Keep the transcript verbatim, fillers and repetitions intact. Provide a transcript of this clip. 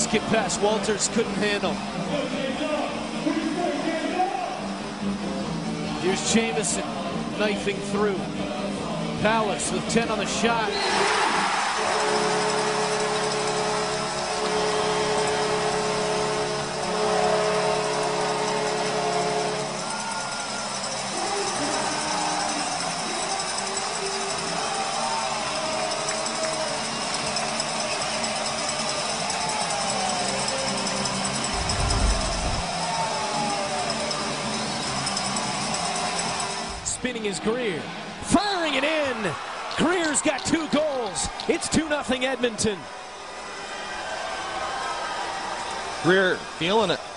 skip pass Walters couldn't handle. Here's Jamison knifing through. Powless with ten on the shot. Spinning is Greer, firing it in. Greer's got two goals. It's two nothing Edmonton. Greer feeling it.